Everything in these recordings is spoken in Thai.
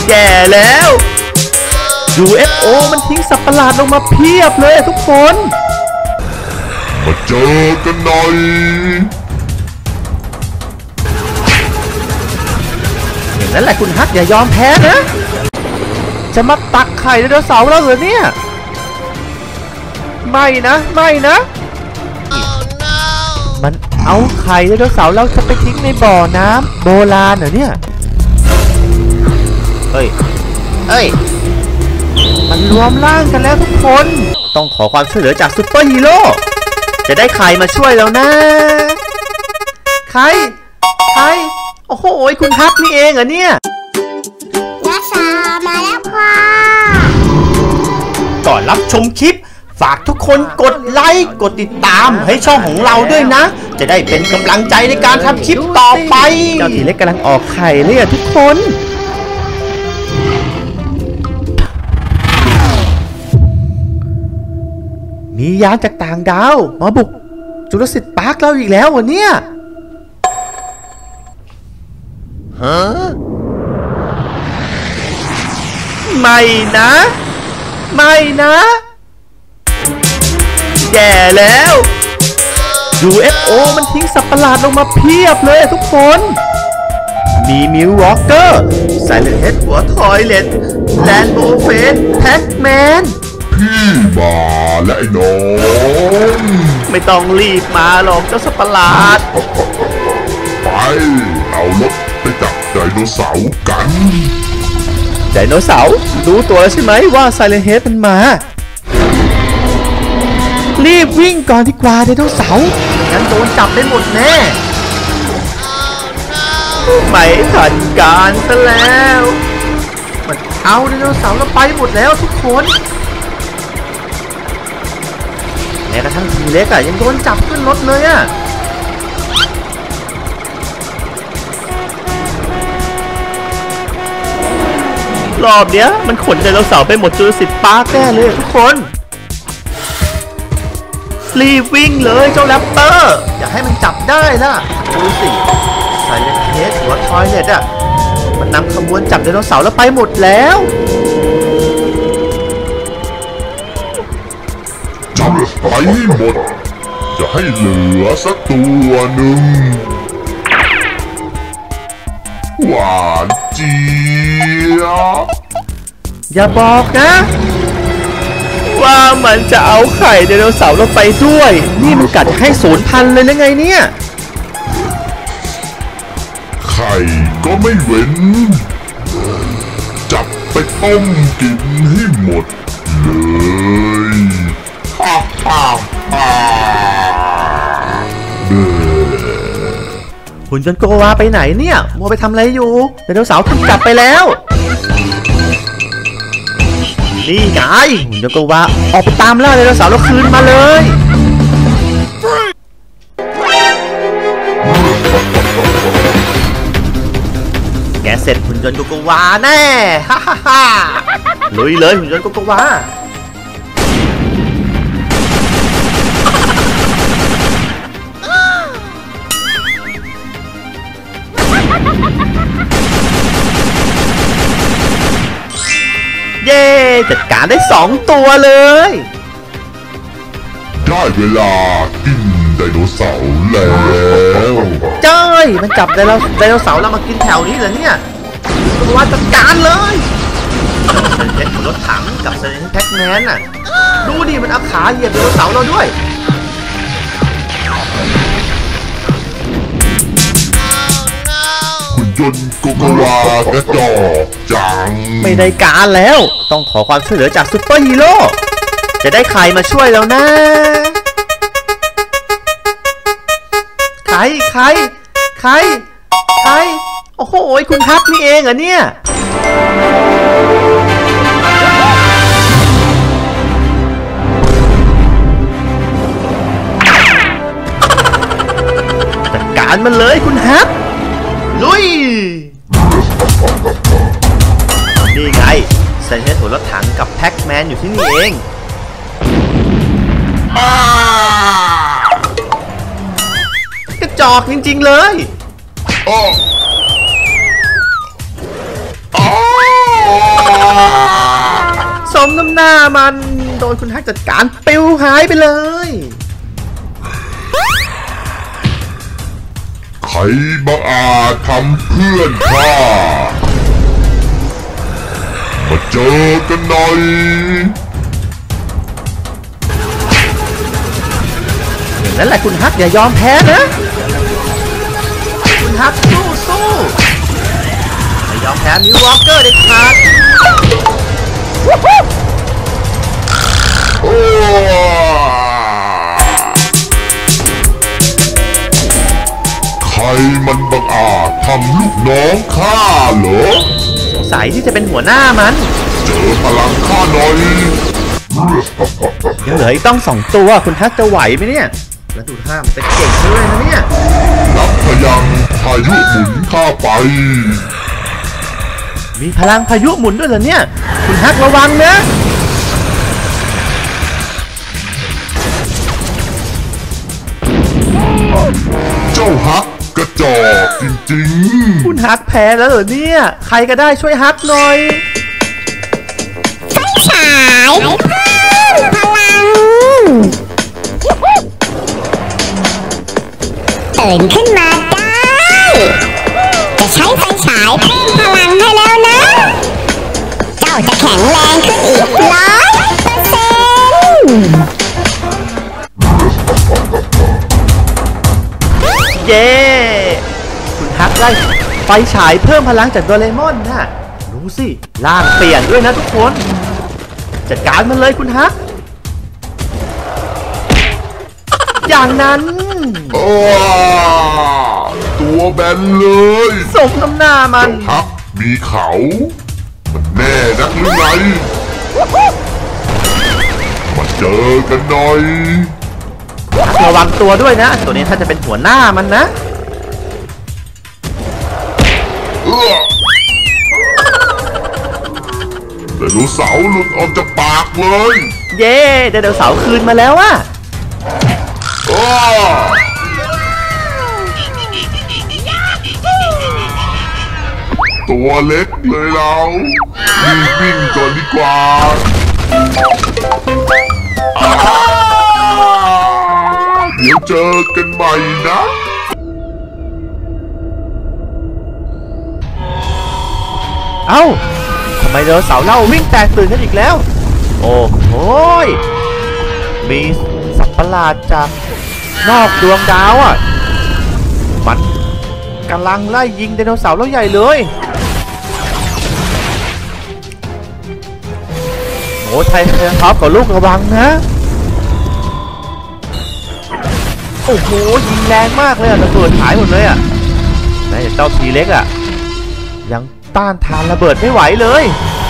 แย่แล้ว UFO มันทิ้งสัตว์ประหลาดลงมาเพียบเลยทุกคนมาเจอกันหน่อยอย่างนั้นแหละคุณฮักอย่ายอมแพ้นะจะมาตักไข่ไดโนเสาร์แล้วเหรอเนี่ยไม่นะไม่นะ มันเอาไข่ไดโนเสาร์เราจะไปทิ้งในบ่อน้ำโบราณเหรอเนี่ยเอ้ยมันรวมร่างกันแล้วทุกคนต้องขอความช่วยเหลือจากซูเปอร์ฮีโร่จะได้ไข่มาช่วยแล้วนะใครโอ้โหคุณฮักนี่เองเหรอเนี่ยนักษามาแล้วค่ะก่อนรับชมคลิปฝากทุกคนกดไลค์กดติดตามให้ช่องของเราด้วยนะจะได้เป็นกำลังใจในการทำคลิปต่อไปเจ้าทีเล็กกำลังออกไข่เลยทุกคนมียานจากต่างดาวมาบุกจูราสสิคพาร์คเราอีกแล้ววะเนี่ยฮะไม่นะแย่แล้ว UFO มันทิ้งสัตว์ประหลาดลงมาเพียบเลยทุกคนมีมิววอล์กเกอร์ไซเลนเฮดหัวทอยเล็ตแลนโบเฟนแพ็กแมนพี่มาและไอ้น้องไม่ต้องรีบมาหรอกเจ้าสัตว์ประหลาดไปเอารถไปจับไดโนเสาร์กันไดโนเสาร์รู้ตัวแล้วใช่ไหมว่าไซเลนเฮดมันมารีบวิ่งก่อนดีกว่าไดโนเสาร์งั้นโดนจับได้หมดแน่ไม่ทันการซะแล้วมันเอาไดโนเสาร์เราไปหมดแล้วทุกคนแม้กระทั่งทีเล็กยังโดนจับขึ้นรถเลยรอบเนี้ยมันขนไดโนเสาร์ไปหมดจูราสสิคพาร์คแน่เลยทุกคนรีบวิ่งเลยเจ้าแรปเตอร์อย่าให้มันจับได้ล่ะดูสิไซเลนเฮดหัวทอยเล็ตมันนำขบวนจับไดโนเสาร์แล้วไปหมดแล้วจับไปให้หมดจะให้เหลือสักตัวหนึ่งหวานเจี๊ยบอย่าบอกนะว่ามันจะเอาไข่ไดโนเสาร์เราไปด้วยนี่มันกัดให้สูญพันธุ์เลยนะไงเนี่ยไข่ก็ไม่เว้นจับไปต้มกินให้หมดเลยหุ่นยนต์โกวาไปไหนเนี่ยมัวไปทำอะไรอยู่ไดโนเสาร์ถูกจับไปแล้วนี่ไงหุ่นยนต์โกวาออกไปตามล่าไดโนเสาร์แล้วคืนมาเลยแกเสร็จหุ่นยนต์โกวาแน่ฮ่าลุยเลยหุ่นยนต์โกวาเย้จัดการได้2ตัวเลยได้เวลากินไดโนเสาร์แล้วเจ้ยมันจับไดโนเสาร์เรามากินแถวนี้เหรอเนี่ยว่าจัดการเลยเซนเทสรถถังกับเซนเทสแพ็กแมนดูดิมันเอาขาเหยียบไดโนเสาร์เราด้วยหุ่นยนต์โกโกวากระจอกจังไม่ได้การแล้วต้องขอความช่วยเหลือจากซูเปอร์ฮีโร่จะได้ไข่มาช่วยแล้วนะใครโอ้โหคุณฮักนี่เองเหรอเนี่ยจัดการมันเลยคุณฮักลุยนี่ไงเซนเทสหัวรถถังกับแพ็กแมนอยู่ที่นี่เองกระจอกจริงๆเลยมน้ำหน้ามันโดนคุณฮักจัดการปิวหายไปเลยใครบังอาจทำเพื่อนข้ามาเจอกันหน่อยอย่างนั้นแหละคุณฮักอย่ายอมแพ้นะคุณฮักสู้อย่ายอมแพ้มิววอล์กเกอร์เด็ดขาดใครมันบังอาจทำลูกน้องข้าเหรอสงสัยที่จะเป็นหัวหน้ามันเจอพลังข้าหน่อยยังเหลืออีกต้อง2ตัวคุณฮักจะไหวไหมเนี่ยแล้วดูท่ามันจะเก่งด้วยนะเนี่ยรับพลังพายุหมุนข้าไปมีพลังพายุหมุนด้วยเหรอเนี่ยคุณฮักระวังนะเจ้าฮักกระจอกจริงๆคุณฮักแพ้แล้วเหรอเนี่ยใครก็ได้ช่วยฮักหน่อยไฟฉายพลังตื่นขึ้นมาได้จะใช้ไฟฉายเพิ่มพลังให้แล้วนะเจ้าจะแข็งแรงขึ้นอีก100% เย้คุณฮักได้ไฟฉายเพิ่มพลังจากโดเรมอนน่ะดูสิร่างเปลี่ยนด้วยนะทุกคนจัดการมันเลยคุณฮักอย่างนั้นตัวแบนเลยสมน้ำหน้ามันฮักมีเขามันแน่นักหรือไงมาเจอกันหน่อยระวังตัวด้วยนะตัวนี้ถ้าจะเป็นหัวหน้ามันนะไดโนเสาร์หลุดออกจากปากเลยเย้ไดโนเสาร์คืนมาแล้วอะตัวเล็กเลยเราวิ่งก่อนดีกว่าเดี๋ยวเจอกันใหม่นะเอ้าทำไมไดโนเสาร์เล่าวิ่งแตกตื่นกันอีกแล้วโอ้โหมีสัตว์ประหลาดจากนอกดวงดาวอ่ะมันกำลังไล่ยิงไดโนเสาร์แล้วใหญ่เลยโอ้ไทเทอร์ท็อปกับลูกระวังนะโอ้โหยิงแรงมากเลยระเบิดหายหมดเลยอ่ะแม้แต่เจ้าทีเล็กอ่ะยังต้านทานระเบิดไม่ไหวเลย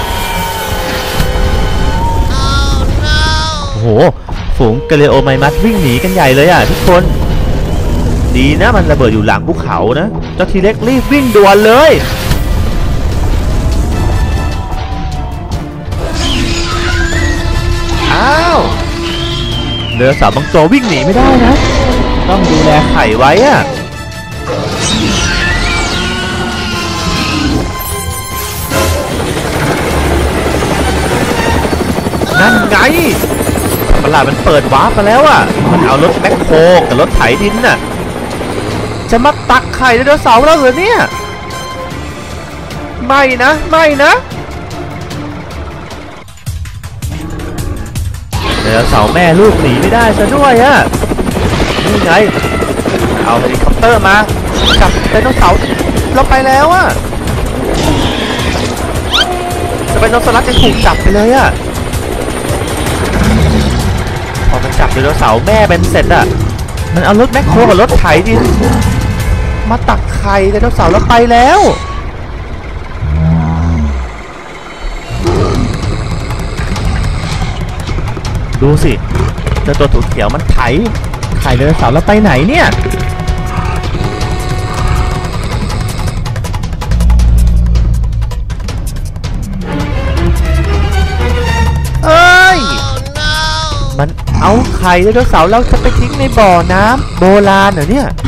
โอ้โหฝูงกาเลโอไมมัสวิ่งหนีกันใหญ่เลยอ่ะทุกคนดีนะมันระเบิดอยู่หลังภูเขานะเจ้าทีเล็กรีบวิ่งด่วนเลยอ้าวเรือสาวบางตัววิ่งหนีไม่ได้นะต้องดูแลไข่ไว้อ่ะนั่นไงประหลาดมันเปิดวาร์ปมาแล้วอ่ะมันเอารถแบ็คโฮกับรถไถดินน่ะจะมาตักไข่ไดโนเสาร์แล้วเหรอเนี่ยไม่นะไม่นะไดโนเสาร์แม่ลูกหนีไม่ได้ซะด้วยอ่ะนี่ไงเอาเฮลิคอปเตอร์มาจับไดโนเสาร์เราไปแล้วอ่ะจะเป็นไดโนเสาร์จะถูกจับไปเลยอ่ะพอมันจับไดโนเสาร์แม่เป็นเสร็จอ่ะมันเอารถแบ็คโฮกับรถไถดินมาตักไข่ไดโนเสาร์แล้วไปแล้วดูสิเจ้าตัวถูกเขียวมันไถไข่ไดโนเสาร์แล้วไปไหนเนี่ยเอ้ยมันเอาไข่ไดโนเสาร์แล้วจะไปทิ้งในบ่อน้ำโบราณเหรอเนี่ย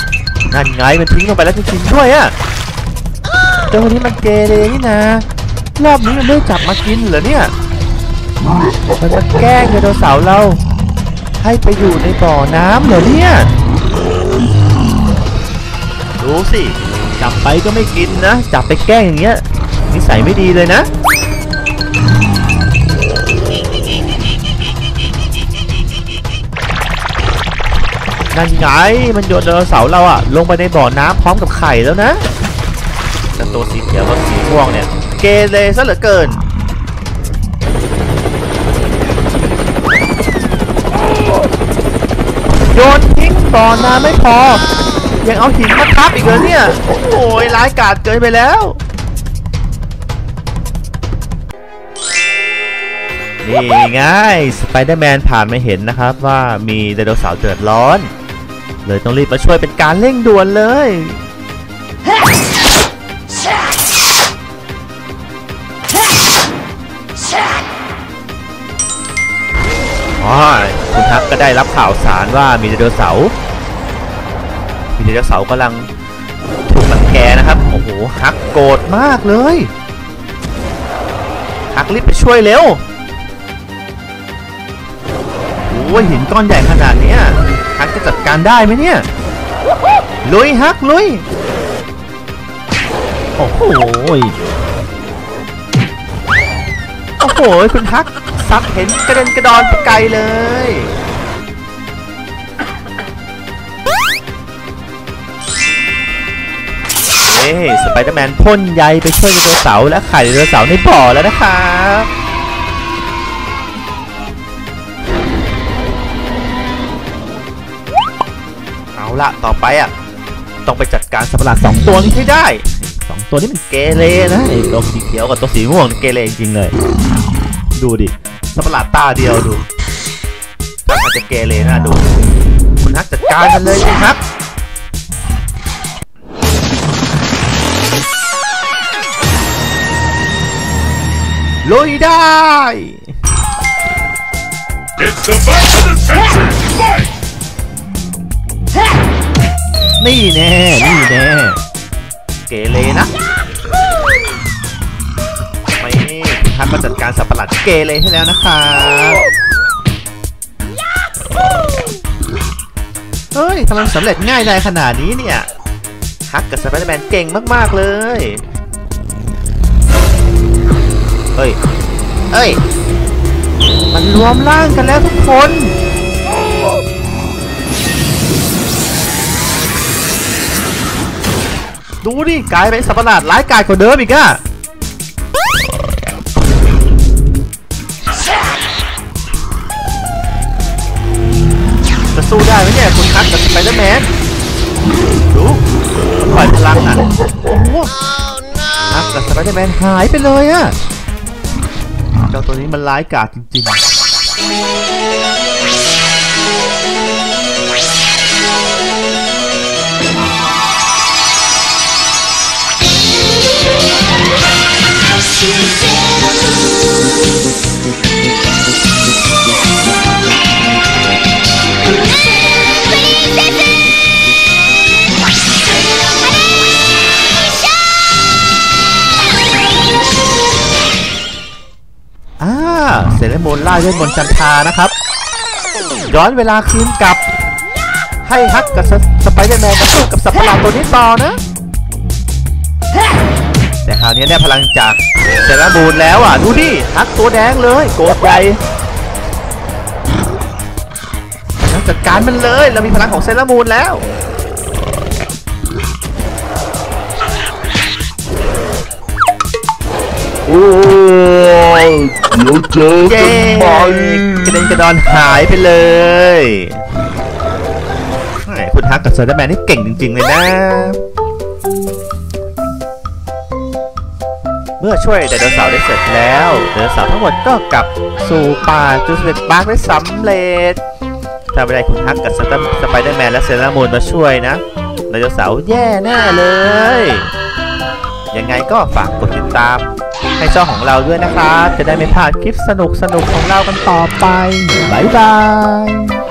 นั่นไงมันทิ้งลงไปแล้วจริงๆด้วยอะเจ้าคนนี้มันเกเรนี่นะรอบนี้มันไม่จับมากินเหรอเนี่ยมันจะแกล้งไดโนเสาร์เราให้ไปอยู่ในบ่อน้ำเหรอเนี่ยดูสิจับไปก็ไม่กินนะจับไปแกล้งอย่างเงี้ยนิสัยไม่ดีเลยนะนั่นไงมันโยนไดโนเสาร์เราอะลงไปในบ่อน้ำพร้อมกับไข่แล้วนะแต่ตัวสีเขียวกับสีม่วงเนี่ยเกเรซะเหลือเกินโยนทิ้งบ่อน้ำไม่พอยังเอาหินมาทับอีกเลยเนี่ยโอ้ยร้ายกาจเกินไปแล้วนี่ไงสไปเดอร์แมนผ่านมาเห็นนะครับว่ามีไดโนเสาร์เดือดร้อนเลยต้องรีบมาช่วยเป็นการเร่งด่วนเลยคุณฮักก็ได้รับข่าวสารว่ามีไดโนเสาร์กำลังถูกรังแกนะครับโอ้โหฮักโกรธมากเลยฮักรีบไปช่วยเร็วโอ้ยหินก้อนใหญ่ขนาดนี้ฮักจะจัดการได้ไหมเนี่ยลุยฮักลุยโอ้โหคุณฮักซัดเห็นกระเด็นกระดอนไปไกลเลยสไปเดอร์แมนพ่นใยไปช่วยไดโนเสาร์และไข่ไดโนเสาร์ในบ่อแล้วนะครับเอาละต่อไปต้องไปจัดการสัตว์ประหลาด2ตัวนี้ให้ได้2ตัวนี้มันเกเรนะไอ้ตัวสีเขียวกับตัวสีม่วงเกเรจริงเลยดูดิสัตว์ประหลาดตาเดียวดูถ้าจะเกเรนะดูคุณฮักจัดการกันเลยคุณฮักลุยได้ It's the fight of the century! Fight! นี่แน่เกเรนะไม่คุณฮักมาจัดการสัตว์ประหลาดเกเรให้แล้วนะครับเฮ้ยทำไมสำเร็จง่ายได้ขนาดนี้เนี่ยฮักกับสไปเดอร์แมนเก่งมากๆเลยเอ้ยมันรวมร่างกันแล้วทุกคนดูดิกลายเป็นสัตว์ประหลาดร้ายกาจกว่าเดิมอีกอะจะสู้ได้ไหมเนี่ยคุณฮักกับสไปเดอร์แมนดูปล่อยพลังอ่ะโอ้โหฮักกับสไปเดอร์แมนหายไปเลยอะเจ้าตัวนี้มันร้ายกาจจริงๆเซเลโมนล่าด้วยมนต์จันทรานะครับย้อนเวลาคืนกลับให้ฮักกับสไปเดอร์แมนมาสู้กับสัตว์ประหลาดตัวนี้ต่อนะแต่คราวนี้ได้พลังจากเซเลโมนแล้วดูดิฮักตัวแดงเลยโกรธใหญ่จัดการมันเลยเรามีพลังของเซเลโมนแล้วโอ้ยเดี๋ยวเจอกันใหม่กระเด็นกระดอนหายไปเลยคุณฮักกับสไปเดอร์แมนนี่เก่งจริงๆเลยนะเมื่อช่วยไดโนเสาร์ได้เสร็จแล้วไดโนเสาร์ทั้งหมดก็กลับสู่ป่าจูราสสิคพาร์คได้สำเร็จถ้าไม่ได้คุณฮักกับสไปเดอร์แมนและเซเลโมนมาช่วยนะไดโนเสาร์แย่แน่เลยยังไงก็ฝากกดติดตามให้ช่องของเราด้วยนะครับจะได้ไม่พลาดคลิปสนุกๆของเรากันต่อไปบ๊ายบาย